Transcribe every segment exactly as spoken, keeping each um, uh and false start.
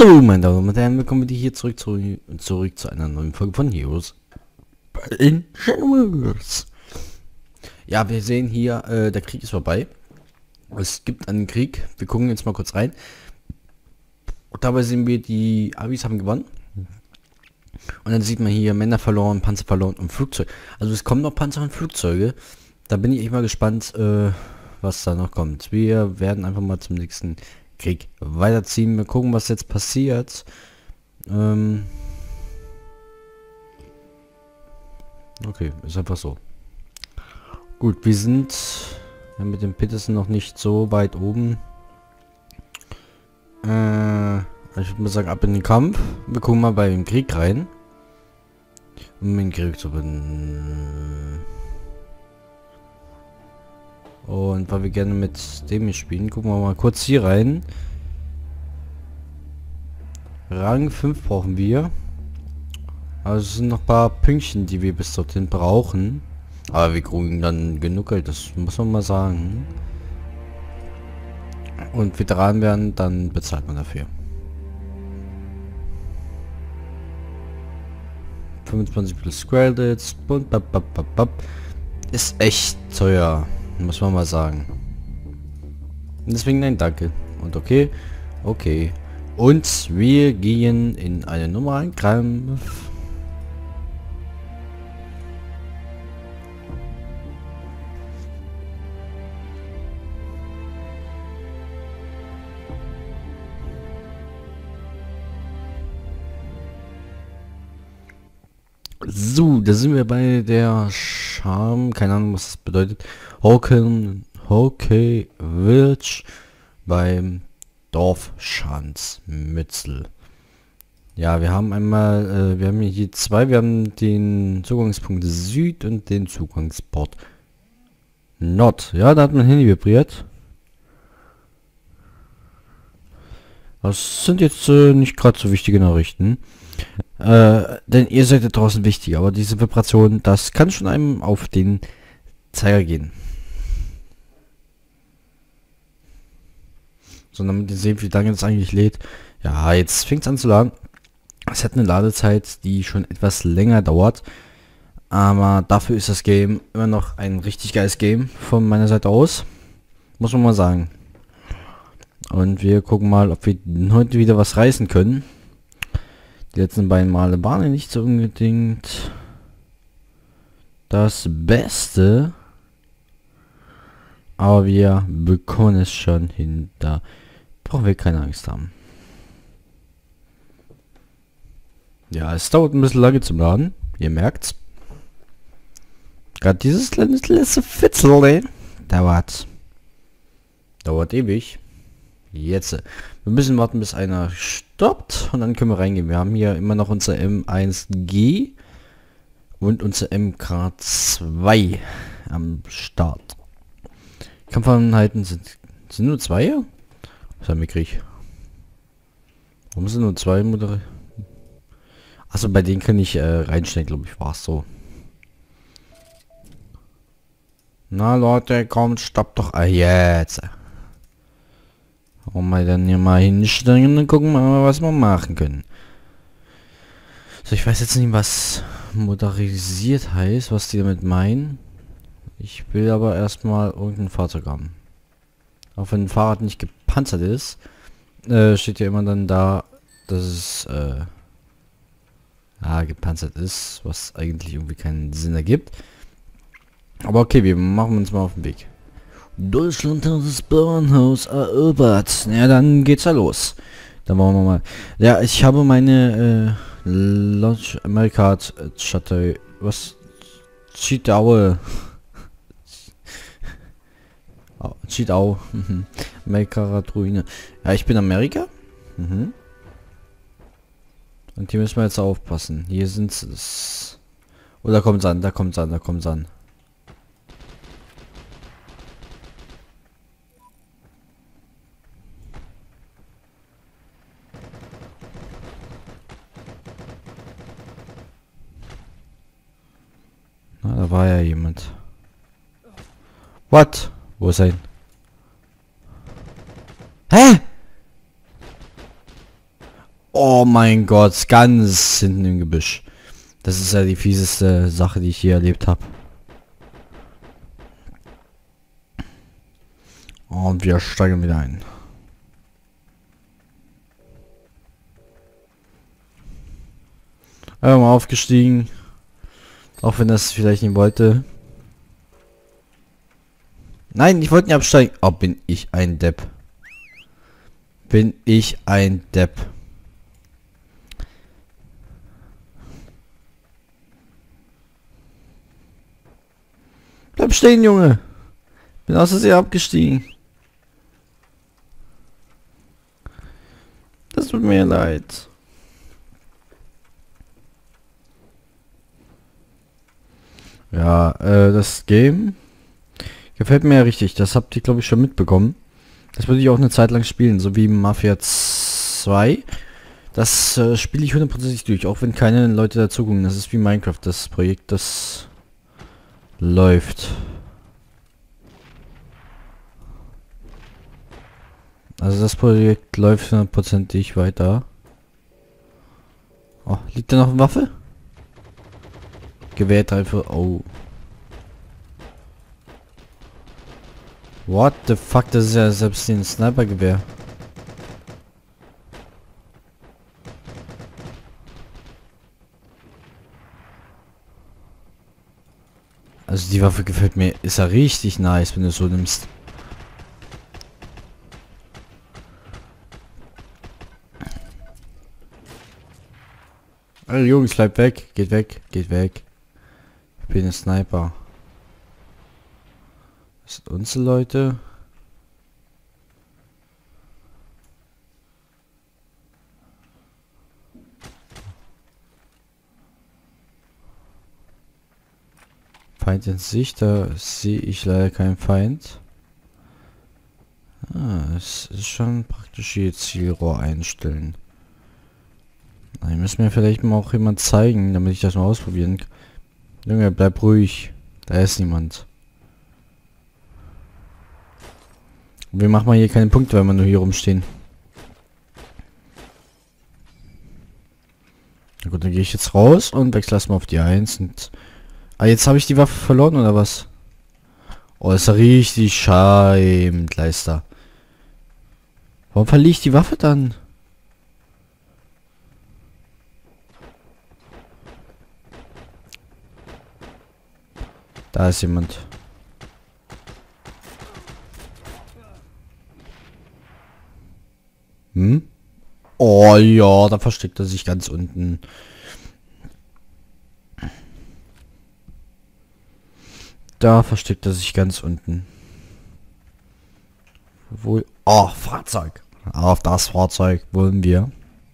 So, meine Damen und Herren, willkommen wieder hier zurück, zurück, zurück zu einer neuen Folge von Heroes in Generals. Ja, wir sehen hier, äh, der Krieg ist vorbei. Es gibt einen Krieg. Wir gucken jetzt mal kurz rein. Und dabei sehen wir, die Avis haben gewonnen. Und dann sieht man hier Männer verloren, Panzer verloren und Flugzeug. Also es kommen noch Panzer und Flugzeuge. Da bin ich echt mal gespannt, äh, was da noch kommt. Wir werden einfach mal zum nächsten Krieg weiterziehen. Wir gucken, was jetzt passiert. Ähm okay, ist einfach so. Gut, wir sind ja, mit dem Peterson noch nicht so weit oben. Äh, ich würde mal sagen, ab in den Kampf. Wir gucken mal bei dem Krieg rein. Um den Krieg zu gewinnen. Und weil wir gerne mit dem hier spielen, gucken wir mal kurz hier rein. Rang fünf brauchen wir. Also es sind noch ein paar Pünktchen, die wir bis dorthin brauchen. Aber wir kriegen dann genug Geld, das muss man mal sagen. Und Veteranen werden, dann bezahlt man dafür. fünfundzwanzig plus Credits. Und bap, bap, bap, bap. Ist echt teuer. Muss man mal sagen. Und deswegen nein, danke. Und okay. Okay. Und wir gehen in einen normalen Kampf. So, da sind wir bei der Charme, keine Ahnung, was das bedeutet. Hoken, Hockey Village beim Dorf Schanzmützel. Ja, wir haben einmal, äh, wir haben hier zwei, wir haben den Zugangspunkt Süd und den Zugangsport Nord. Ja, da hat mein Handy vibriert. Das sind jetzt äh, nicht gerade so wichtige Nachrichten. Äh, denn ihr seid da draußen wichtig, aber diese Vibration, das kann schon einem auf den Zeiger gehen. So, damit ihr seht, wie lange es eigentlich lädt. Ja, jetzt fängt es an zu laden. Es hat eine Ladezeit, die schon etwas länger dauert. Aber dafür ist das Game immer noch ein richtig geiles Game von meiner Seite aus. Muss man mal sagen. Und wir gucken mal, ob wir heute wieder was reißen können. Die letzten beiden Male waren nicht so unbedingt das Beste. Aber wir bekommen es schon hin. Da brauchen wir keine Angst haben. Ja, es dauert ein bisschen lange zum Laden. Ihr merkt's. Gerade dieses letzte Fitzel, ey, dauert. Dauert ewig. Jetzt. Wir müssen warten, bis einer stoppt. Und dann können wir reingehen. Wir haben hier immer noch unser M eins G. Und unser M K zwei am Start. Kampfeinheiten sind, sind nur zwei? Was haben wir gekriegt? Warum sind nur zwei Mutter? Achso, bei denen kann ich äh, reinstellen, glaube ich, war es so. Na Leute, kommt, stoppt doch. Ah, jetzt. Und mal dann hier mal hinstellen und gucken wir mal, was wir machen können. So, ich weiß jetzt nicht, was motorisiert heißt, was die damit meinen. Ich will aber erstmal irgendein Fahrzeug haben. Auch wenn ein Fahrrad nicht gepanzert ist, äh, steht ja immer dann da, dass es äh, ja, gepanzert ist, was eigentlich irgendwie keinen Sinn ergibt. Aber okay, wir machen uns mal auf den Weg. Deutschland hat das Bauernhaus erobert. Ja, dann geht's ja los. Dann wollen wir mal. Ja, ich habe meine äh, Launch America Chateau. Was? Chitaue. Chitau. Amerika Ruine. Ja, ich bin Amerika. Mhm. Und hier müssen wir jetzt aufpassen. Hier sind es. Oh, da kommt's an, da kommt's an, da kommt's an. Na, da war ja jemand. What? Wo ist er? Hä? Oh mein Gott, ganz hinten im Gebüsch. Das ist ja die fieseste Sache, die ich hier erlebt habe. Und wir steigen wieder ein. Einmal aufgestiegen. Auch wenn das vielleicht nicht wollte. Nein, ich wollte nicht absteigen. Oh, bin ich ein Depp. Bin ich ein Depp. Bleib stehen, Junge. Bin aus Versehen abgestiegen. Das tut mir leid. Ja, äh, das Game gefällt mir ja richtig. Das habt ihr, glaube ich, schon mitbekommen. Das würde ich auch eine Zeit lang spielen, so wie Mafia zwei. Das äh, spiele ich hundertprozentig durch, auch wenn keine Leute dazu gucken. Das ist wie Minecraft, das Projekt, das läuft. Also das Projekt läuft hundertprozentig weiter. Oh, liegt da noch eine Waffe? Gewehrtreife, oh. What the fuck, das ist ja selbst ein Snipergewehr. Also die Waffe gefällt mir, ist ja richtig nice, wenn du es so nimmst. Also Jungs, bleibt weg, geht weg, geht weg. Ich bin ein Sniper. Das sind unsere Leute. Feind in Sicht, da sehe ich leider keinen Feind. Ah, es ist schon praktisch hier Zielrohr einstellen. Dann müssen mir vielleicht mal auch jemand zeigen, damit ich das mal ausprobieren kann. Junge, bleib ruhig. Da ist niemand. Wir machen mal hier keine Punkte, wenn wir nur hier rumstehen. Na gut, dann gehe ich jetzt raus und wechsle erstmal auf die eins und... Ah, jetzt habe ich die Waffe verloren, oder was? Oh, ist ja richtig Scheibenkleister. Warum verliere ich die Waffe dann? Da ist jemand. Hm? Oh ja, da versteckt er sich ganz unten. Da versteckt er sich ganz unten. Wohl. Oh, Fahrzeug. Auf das Fahrzeug wollen wir.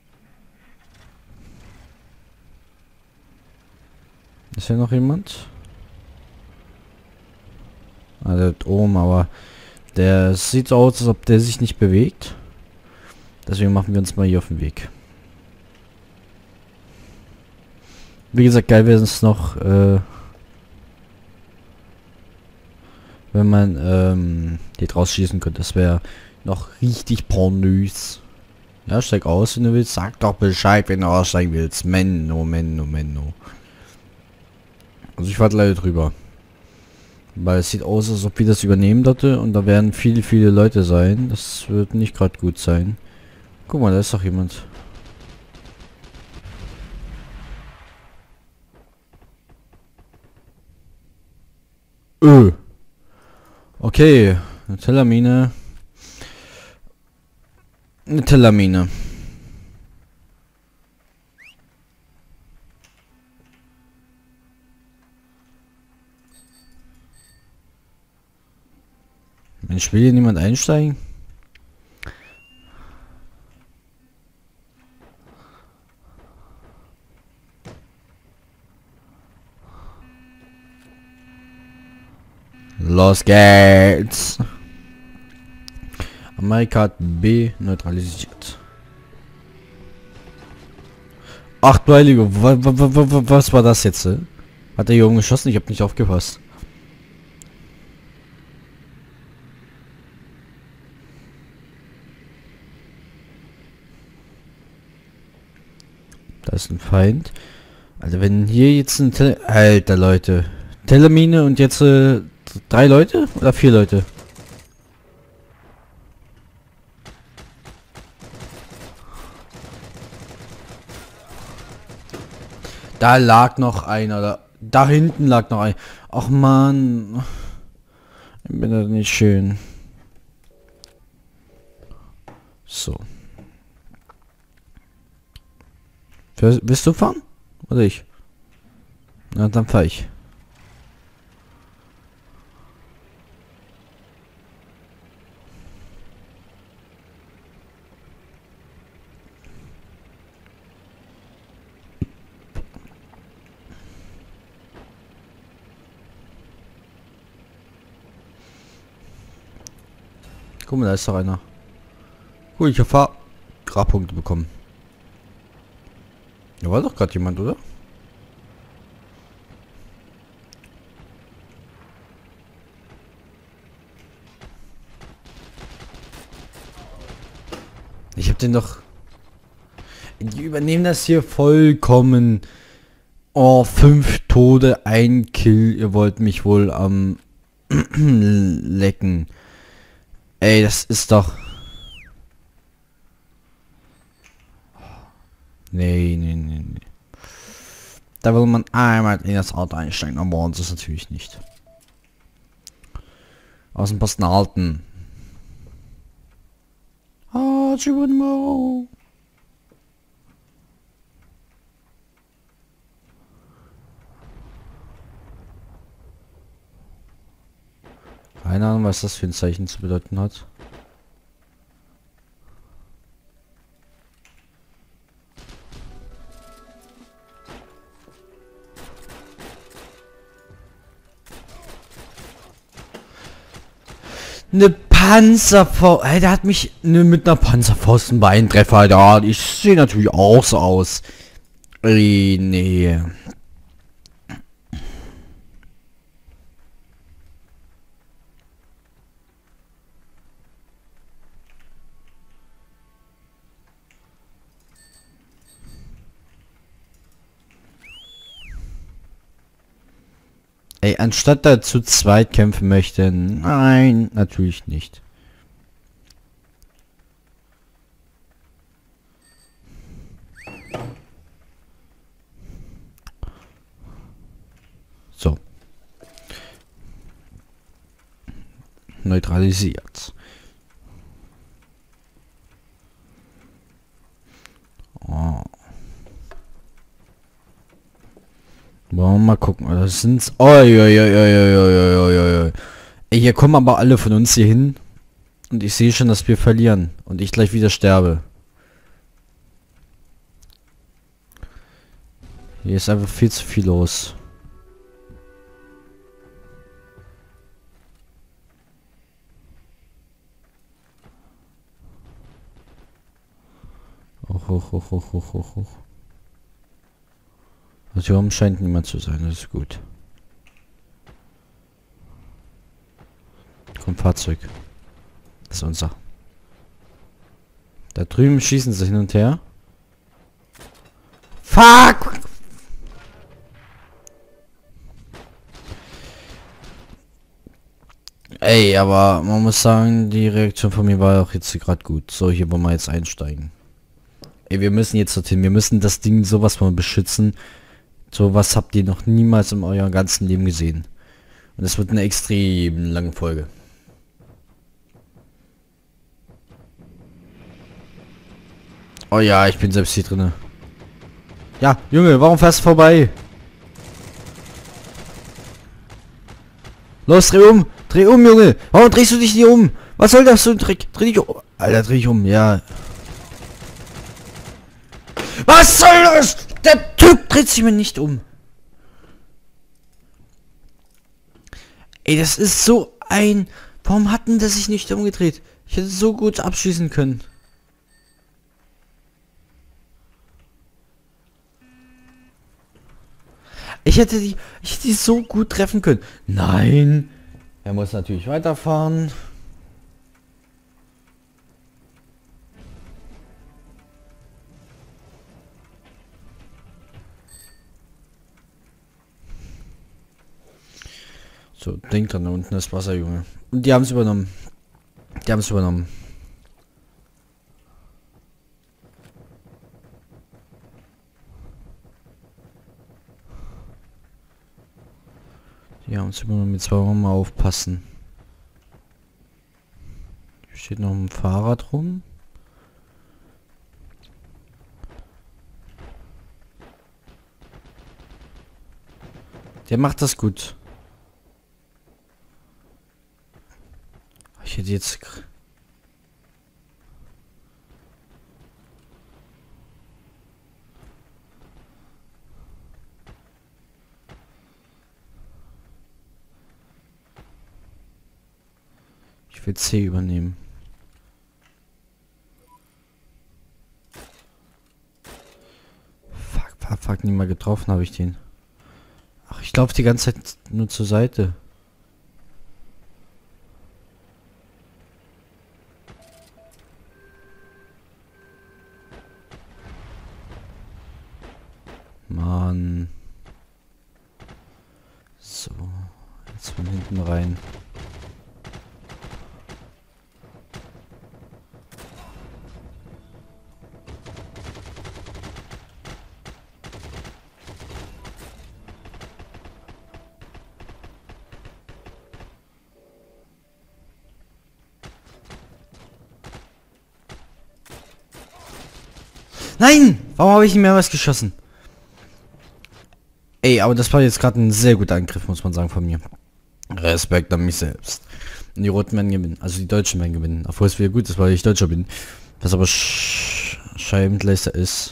Ist hier noch jemand? Ah, der ist oben, aber der sieht so aus, als ob der sich nicht bewegt. Deswegen machen wir uns mal hier auf den Weg. Wie gesagt, geil wäre es noch, äh, wenn man ähm, die draus schießen könnte. Das wäre noch richtig pornös. Ja, steig aus, wenn du willst. Sag doch Bescheid, wenn du aussteigen willst. Menno, Menno, Menno. Also ich warte leider drüber. Weil es sieht aus, als ob wir das übernehmen dort und da werden viele, viele Leute sein. Das wird nicht gerade gut sein. Guck mal, da ist doch jemand. Öh. Okay, eine Tellermine. Eine Tellermine. Mensch, will hier niemand einsteigen? Los geht's! Amerika hat B neutralisiert. Ach du Heilige, was war das jetzt? Äh? Hat der Junge geschossen? Ich habe nicht aufgepasst. Das ist ein Feind. Also wenn hier jetzt ein... Tele Alter, Leute. Telemine und jetzt äh, drei Leute? Oder vier Leute? Da lag noch einer. Da, da hinten lag noch ein. Ach man. Ich bin das nicht schön. So. Willst du fahren? Oder ich? Na, dann fahr ich. Guck mal, da ist doch einer. Cool, ich habe Grabpunkte bekommen. Da war doch gerade jemand, oder? Ich habe den doch... Die übernehmen das hier vollkommen. Oh, fünf Tode, ein Kill. Ihr wollt mich wohl am lecken. Ey, das ist doch... Nee, nee, nee, nee. Da will man einmal in das Auto einsteigen, aber uns ist natürlich nicht. Aus dem Posten halten. Ah, oh, keine Ahnung, was das für ein Zeichen zu bedeuten hat. Eine Panzerfaust. Hey, der hat mich ne, mit einer Panzerfaust ein Beintreffer. Ja, ich sehe natürlich auch so aus. Ey, nee. Ey, anstatt da zu zweit kämpfen möchte, nein, natürlich nicht. So. Neutralisiert. Oh. Wollen wir mal gucken. Das sind's. Oi, oi, oi, oi, oi, oi, oi. Ey, hier kommen aber alle von uns hier hin. Und ich sehe schon, dass wir verlieren. Und ich gleich wieder sterbe. Hier ist einfach viel zu viel los. Hoch, hoch, hoch, hoch, hoch, hoch, hoch. Also hier oben scheint niemand zu sein, das ist gut. Kommt Fahrzeug. Das ist unser. Da drüben schießen sie hin und her. Fuck! Ey, aber man muss sagen, die Reaktion von mir war auch jetzt gerade gut. So, hier wollen wir jetzt einsteigen. Ey, wir müssen jetzt dorthin. Wir müssen das Ding sowas mal beschützen. Sowas habt ihr noch niemals in eurem ganzen Leben gesehen. Und es wird eine extrem lange Folge. Oh ja, ich bin selbst hier drinne. Ja, Junge, warum fährst du vorbei? Los, dreh um! Dreh um, Junge! Warum drehst du dich nicht um? Was soll das so ein Trick? Dreh dich um! Alter, dreh dich um, ja. Was soll das? Der Typ dreht sich mir nicht um. Ey, das ist so ein... Warum hatten der sich nicht umgedreht? Ich hätte so gut abschießen können. Ich hätte die... Ich hätte die so gut treffen können. Nein. Er muss natürlich weiterfahren. So, denk dran, da unten ist Wasser, Junge. Und die haben es übernommen. Die haben es übernommen. Die haben es übernommen. Jetzt wollen wir mal aufpassen. Hier steht noch ein Fahrrad rum. Der macht das gut. Ich hätte jetzt... Ich will C übernehmen. Fuck, fuck, fuck, nie mal getroffen habe ich den. Ach, ich laufe die ganze Zeit nur zur Seite. Mann. So, jetzt von hinten rein. Nein! Warum habe ich nicht mehr was geschossen? Ey, aber das war jetzt gerade ein sehr guter Angriff, muss man sagen, von mir. Respekt an mich selbst. Und die Roten werden gewinnen. Also die Deutschen werden gewinnen. Obwohl es wieder gut ist, weil ich Deutscher bin. Was aber Sch Scheibengleister ist.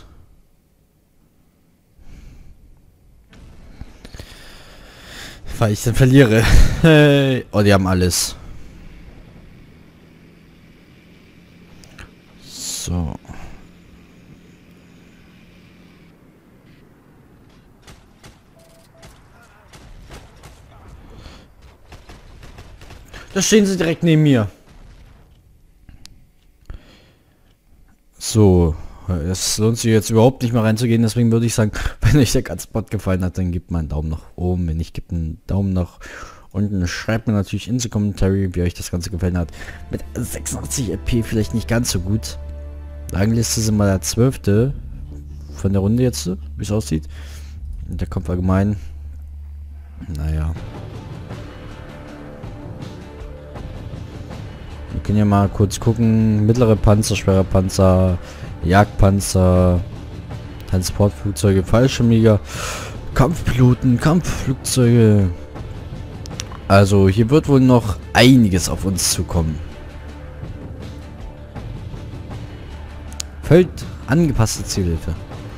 Weil ich dann verliere. Hey. Oh, die haben alles. So. Da stehen sie direkt neben mir. So, es lohnt sich jetzt überhaupt nicht mehr reinzugehen, deswegen würde ich sagen, wenn euch der ganze Pod gefallen hat, dann gebt mal einen Daumen nach oben, wenn nicht, gebt einen Daumen nach unten. Schreibt mir natürlich in die Kommentare, wie euch das Ganze gefallen hat. Mit sechsundachtzig R P vielleicht nicht ganz so gut. Rangliste sind mal der zwölfte von der Runde jetzt, wie es aussieht. Und der Kampf allgemein. Naja. Wir können ja mal kurz gucken. Mittlere Panzer, schwere Panzer, Jagdpanzer, Transportflugzeuge, Fallschirmjäger, Kampfpiloten, Kampfflugzeuge. Also hier wird wohl noch einiges auf uns zukommen. Fällt angepasste Zielhilfe.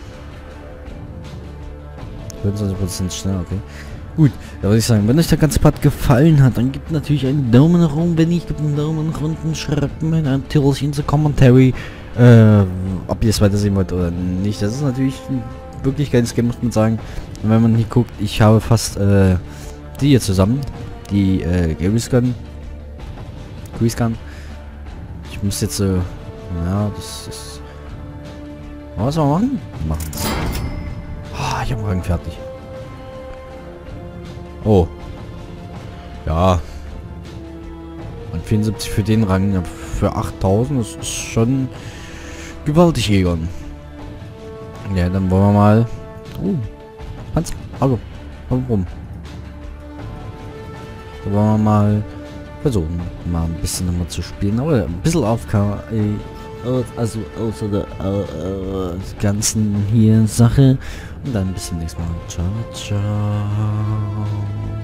fünfundzwanzig Prozent schneller, okay. Gut, da würde ich sagen, wenn euch der ganze Part gefallen hat, dann gebt natürlich einen Daumen nach oben. Wenn nicht, gebt einen Daumen nach unten. Schreibt mir natürlich in the Commentary, äh, ob ihr es weitersehen wollt oder nicht. Das ist natürlich ein wirklich geiles Game, muss man sagen. Und wenn man hier guckt, ich habe fast äh, die hier zusammen. Die äh, Greasegun. Greasegun. Ich muss jetzt, äh, ja, das ist... Was soll man machen? Machen's. Ah, ich habe Rang fertig. Oh. Ja. Und vierundsiebzig für den Rang, ja, für achttausend, das ist schon gewaltig, Egon. Ja, dann wollen wir mal... Oh. Panzer. Also. Warum? Dann wollen wir mal versuchen, mal ein bisschen nochmal zu spielen. Aber ein bisschen auf K I. Also außer der äh, äh, ganzen hier Sache. Und dann bis zum nächsten Mal. Ciao, ciao.